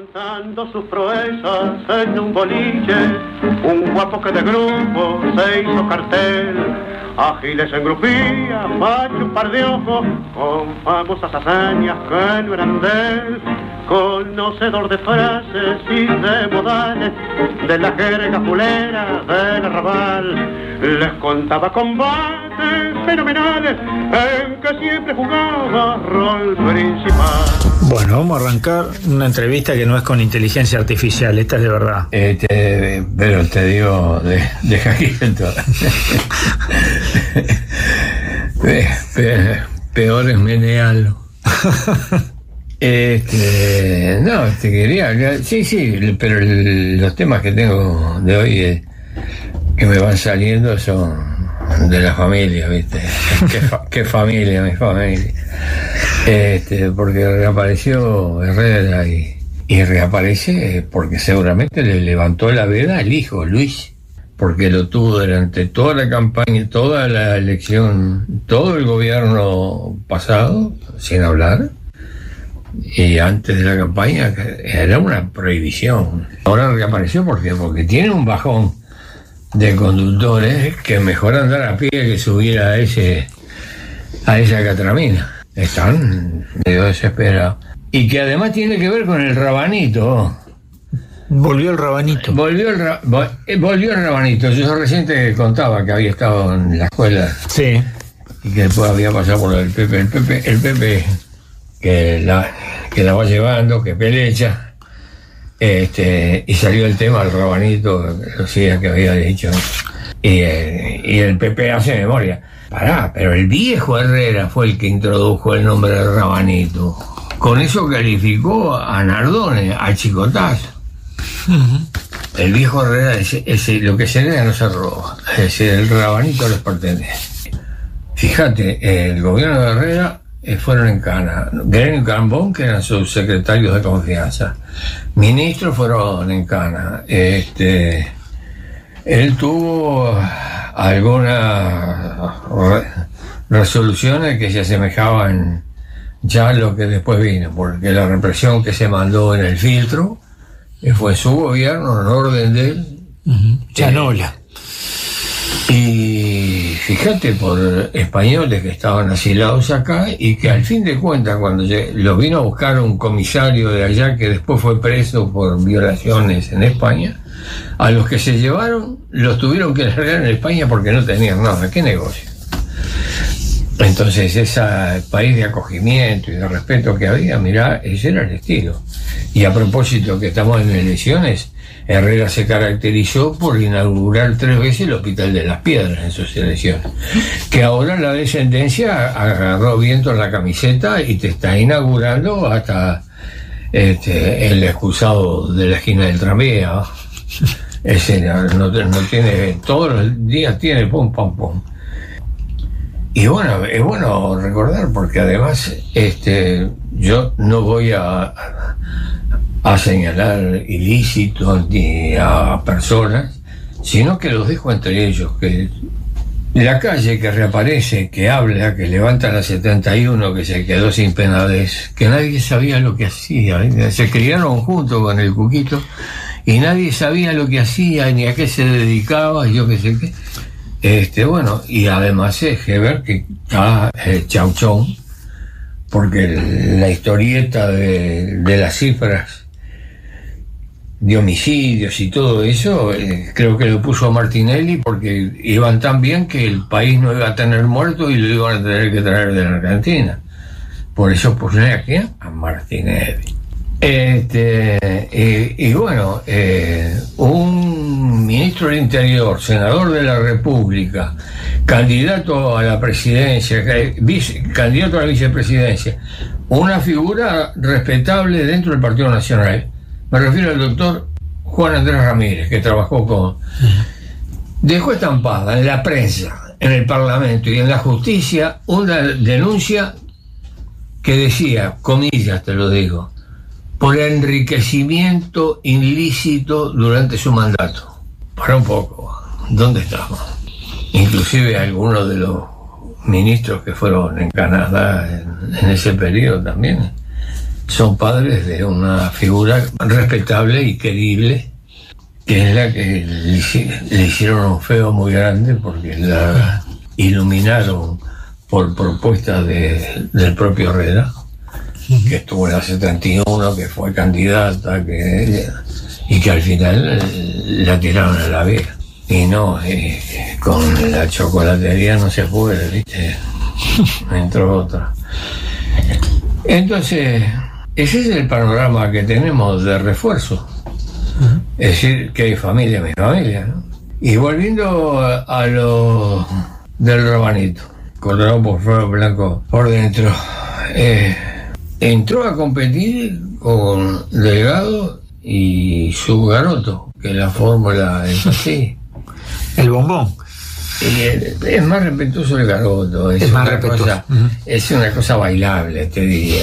Contando sus proezas en un boliche, un guapo que de grupo se hizo cartel. Ágiles en grupía, macho un par de ojos, con famosas hazañas que no eran de él. Conocedor de frases y de modales, de la jerga fulera del arrabal. Les contaba combates fenomenales en que siempre jugaba rol principal. Bueno, vamos a arrancar una entrevista que no es con inteligencia artificial, esta es de verdad. Pero te digo, deja aquí todo. Peor es menearlo. No, te quería. Sí, pero los temas que tengo de hoy que me van saliendo son de la familia, ¿viste? ¿Qué familia, mi familia? Porque reapareció Herrera y reaparece porque seguramente le levantó la veda al hijo, Luis, porque lo tuvo durante toda la campaña, toda la elección, todo el gobierno pasado, sin hablar, y antes de la campaña era una prohibición. Ahora reapareció porque tiene un bajón de conductores que mejor andar a pie que subir a esa catramina. Están medio desesperados. Y que además tiene que ver con el rabanito. Volvió el rabanito. Volvió el rabanito. Yo recién te contaba que había estado en la escuela. Sí. Y que después había pasado por el Pepe que la va llevando, que pelecha. Y salió el tema del rabanito, los días que había dicho. Y el Pepe hace memoria. Pará, pero el viejo Herrera fue el que introdujo el nombre de rabanito. Con eso calificó a Nardone, al chicotazo. Uh-huh. El viejo Herrera, lo que se hereda no se roba. Es decir, el rabanito les pertenece. Fíjate, el gobierno de Herrera fueron en cana. Gremio y Cambón, que eran sus secretarios de confianza. Ministros fueron en cana. Él tuvo algunas resoluciones que se asemejaban ya a lo que después vino, porque la represión que se mandó en el filtro fue su gobierno, en orden de él. Chanola. Y fíjate, por españoles que estaban asilados acá y que al fin de cuentas, cuando lo vino a buscar un comisario de allá que después fue preso por violaciones en España, a los que se llevaron los tuvieron que largar en España porque no tenían nada. ¿Qué negocio? Entonces ese país de acogimiento y de respeto que había, mirá, ese era el estilo. Y a propósito que estamos en elecciones, Herrera se caracterizó por inaugurar 3 veces el Hospital de las Piedras en sus elecciones, que ahora la descendencia agarró viento en la camiseta y te está inaugurando hasta el excusado de la esquina del tranvía. Ese no tiene, todos los días tiene pum. Y bueno, es bueno recordar, porque además yo no voy a señalar ilícitos ni a personas, sino que los dejo entre ellos, que la calle que reaparece, que habla, que levanta la 71, que se quedó sin penades, que nadie sabía lo que hacía, se criaron juntos con el Cuquito y nadie sabía lo que hacía ni a qué se dedicaba, yo qué sé qué. Bueno, y además es que ver que está Chauchón, porque la historieta de las cifras de homicidios y todo eso, creo que lo puso Martinelli porque iban tan bien que el país no iba a tener muertos y lo iban a tener que traer de la Argentina. Por eso puse aquí a Martinelli. Y bueno, un ministro del Interior, senador de la República, candidato a la presidencia, candidato a la vicepresidencia, una figura respetable dentro del Partido Nacional. Me refiero al doctor Juan Andrés Ramírez, que trabajó con... Dejó estampada en la prensa, en el Parlamento y en la justicia una denuncia que decía, comillas te lo digo, por enriquecimiento ilícito durante su mandato. Para un poco, ¿dónde estamos? Inclusive algunos de los ministros que fueron en Canadá en ese periodo también son padres de una figura respetable y querible, que es la que le hicieron un feo muy grande porque la iluminaron por propuesta del propio Herrera, que estuvo en la 71, que fue candidata, y que al final la tiraron a la vega. Y no, con la chocolatería no se puede, ¿viste? Entró otra. Entonces, ese es el panorama que tenemos de refuerzo. Es decir, que hay familia, mi familia, ¿no? Y volviendo a lo del Rabanito, colorado por fuera, blanco por dentro, entró a competir con Delgado y su Garoto, que la fórmula es así. El bombón. Es más respetuoso el Garoto, es más respetuoso. Es una cosa bailable, te diría.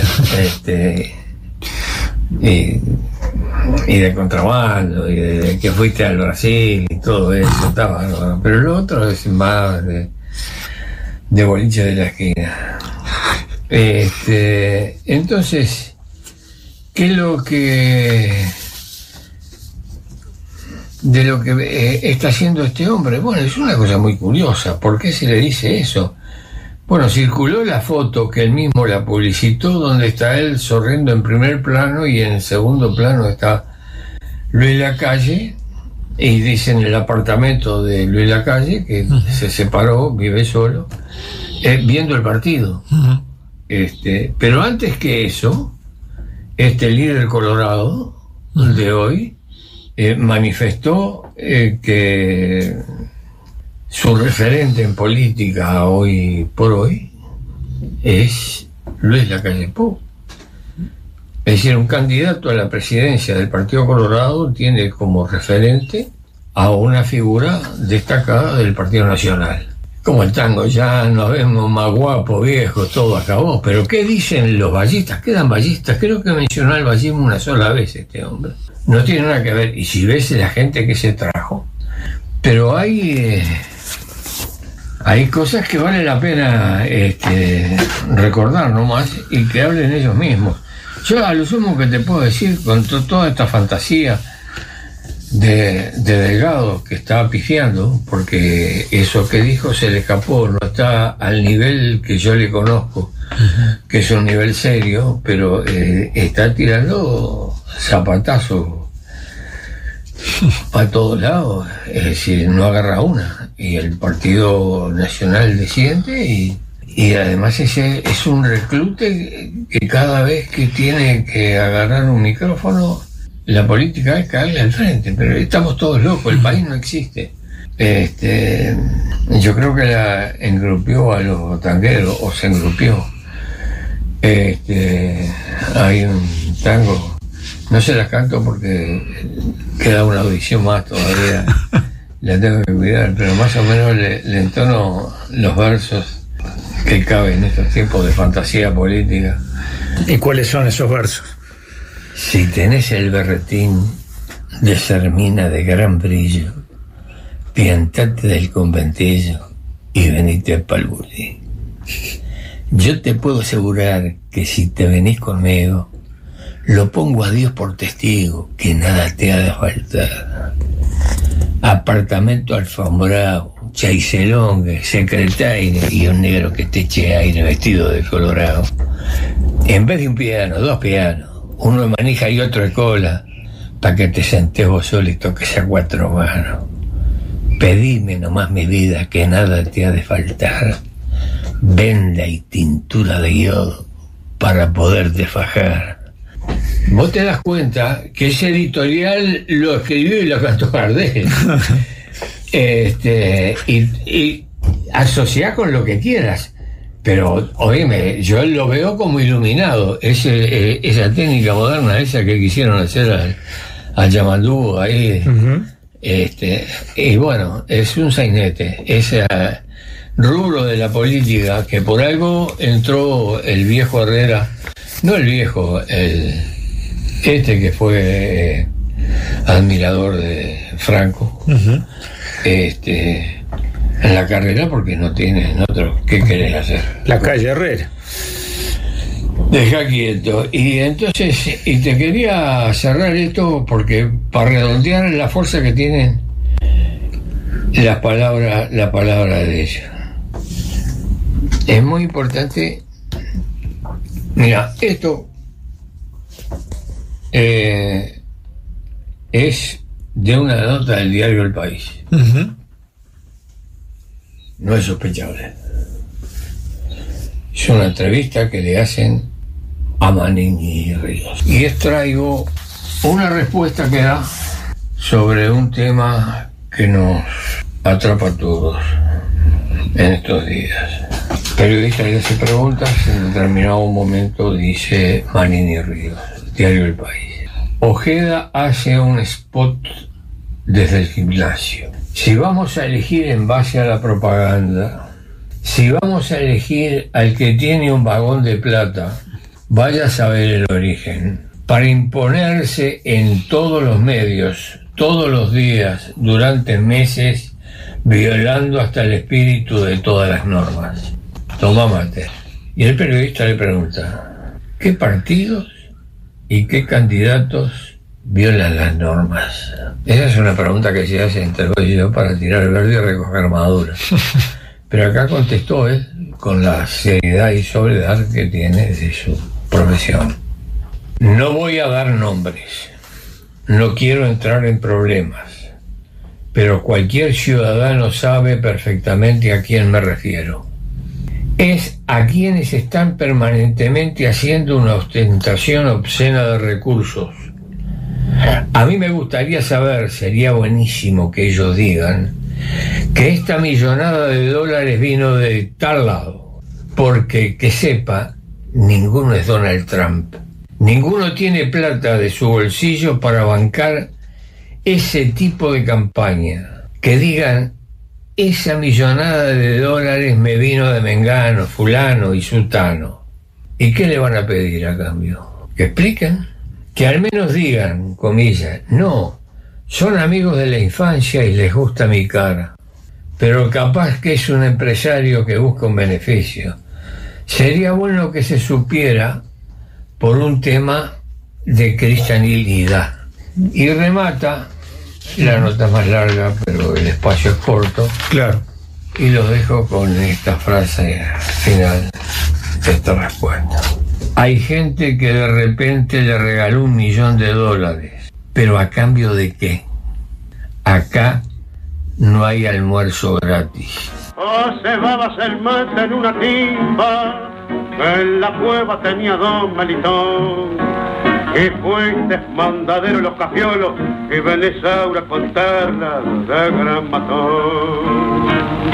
Y de contrabando, y de que fuiste al Brasil y todo eso, está bárbaro. Pero lo otro es más de boliche de la esquina. Entonces, ¿qué es lo que de lo que está haciendo este hombre? Bueno, es una cosa muy curiosa. ¿Por qué se le dice eso? Bueno, circuló la foto que él mismo la publicitó, donde está él sonriendo en primer plano y en segundo plano está Luis Lacalle, y dice en el apartamento de Luis Lacalle que se separó, vive solo, viendo el partido. Pero antes que eso, este líder colorado de hoy manifestó que su referente en política hoy por hoy es Luis Lacalle Pou. Es decir, un candidato a la presidencia del Partido Colorado tiene como referente a una figura destacada del Partido Nacional. Como el tango, ya nos vemos más guapos, viejos, todo acabó. Pero ¿qué dicen los ballistas? Quedan ballistas. Creo que mencionó el ballismo una sola vez este hombre. No tiene nada que ver. Y si ves la gente que se trajo. Pero hay cosas que vale la pena recordar nomás y que hablen ellos mismos. Yo a lo sumo que te puedo decir, con toda esta fantasía de Delgado, que estaba pifiando, porque eso que dijo se le escapó, no está al nivel que yo le conozco, que es un nivel serio, pero está tirando zapatazos para todos lados, es decir, no agarra una, y el Partido Nacional desciende, y además ese es un reclute que cada vez que tiene que agarrar un micrófono, la política es caerle al frente, pero estamos todos locos, el país no existe. Yo creo que la engrupió a los tangueros, o se engrupió. Hay un tango, no se las canto porque queda una audición más todavía, la tengo que cuidar, pero más o menos le entono los versos que caben en estos tiempos de fantasía política. ¿Y cuáles son esos versos? Si tenés el berretín de Sermina de gran brillo, piantate del conventillo y venite pa'l bulín. Yo te puedo asegurar que si te venís conmigo, lo pongo a Dios por testigo, que nada te ha de faltar. Apartamento alfombrado, chaiselongue, secretaire y un negro que te eche aire vestido de colorado. En vez de un piano, 2 pianos, uno de manija y otro de cola, pa' que te sentés vos solo y toques a 4 manos. Pedime nomás mi vida, que nada te ha de faltar. Venda y tintura de yodo para poderte fajar. Vos te das cuenta que ese editorial lo escribió y lo cantó Gardel. Y asociá con lo que quieras, pero oíme, yo lo veo como iluminado. Esa técnica moderna, esa que quisieron hacer al Yamandú ahí, y bueno, es un sainete, ese rubro de la política que por algo entró el viejo Herrera, no el viejo, que fue admirador de Franco, en la carrera, porque no tienen otro. ¿Qué querés hacer? La calle Herrera. Deja quieto. Y entonces, y te quería cerrar esto porque para redondear la fuerza que tienen la palabra de ellos. Es muy importante. Mira, esto es de una nota del diario El País. Uh-huh. No es sospechable. Es una entrevista que le hacen a Manini Ríos. Y extraigo una respuesta que da sobre un tema que nos atrapa a todos en estos días. El periodista le hace preguntas, en determinado momento dice Manini Ríos, diario El País. Ojeda hace un spot desde el gimnasio. Si vamos a elegir en base a la propaganda, si vamos a elegir al que tiene un vagón de plata, vaya a saber el origen, para imponerse en todos los medios, todos los días, durante meses, violando hasta el espíritu de todas las normas. Toma mate. Y el periodista le pregunta, ¿qué partidos y qué candidatos violan las normas? Esa es una pregunta que se hace entre vos y yo para tirar verde y recoger maduras. Pero acá contestó él con la seriedad y sobriedad que tiene de su profesión. No voy a dar nombres, no quiero entrar en problemas, pero cualquier ciudadano sabe perfectamente a quién me refiero. Es a quienes están permanentemente haciendo una ostentación obscena de recursos. A mí me gustaría saber, sería buenísimo que ellos digan que esta millonada de dólares vino de tal lado, porque que sepa, ninguno es Donald Trump. Ninguno tiene plata de su bolsillo para bancar ese tipo de campaña. Que digan, esa millonada de dólares me vino de Mengano, fulano y sultano. ¿Y qué le van a pedir a cambio? ¿Que expliquen? Que al menos digan, comillas, no, son amigos de la infancia y les gusta mi cara, pero capaz que es un empresario que busca un beneficio. Sería bueno que se supiera por un tema de cristianidad. Y remata, la nota más larga, pero el espacio es corto. Claro. Y lo dejo con esta frase final de esta respuesta. Hay gente que de repente le regaló $1 millón, pero ¿a cambio de qué? Acá no hay almuerzo gratis. Cebabas el mate en una timba, en la cueva tenía don Melitón, y fuiste mandadero en los cafiolos, y venís ahora a contarla de gran matón.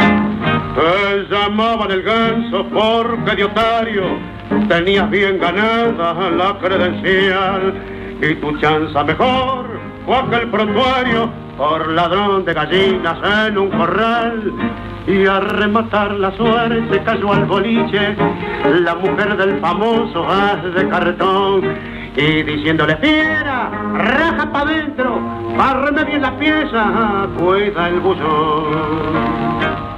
Te llamaban el ganso porque de otario tenías bien ganada la credencial, y tu chanza mejor fue aquel prontuario por ladrón de gallinas en un corral. Y a rematar la suerte cayó al boliche la mujer del famoso haz de cartón, y diciéndole, fiera, raja pa' adentro, bárreme bien la pieza, cuida el bullón.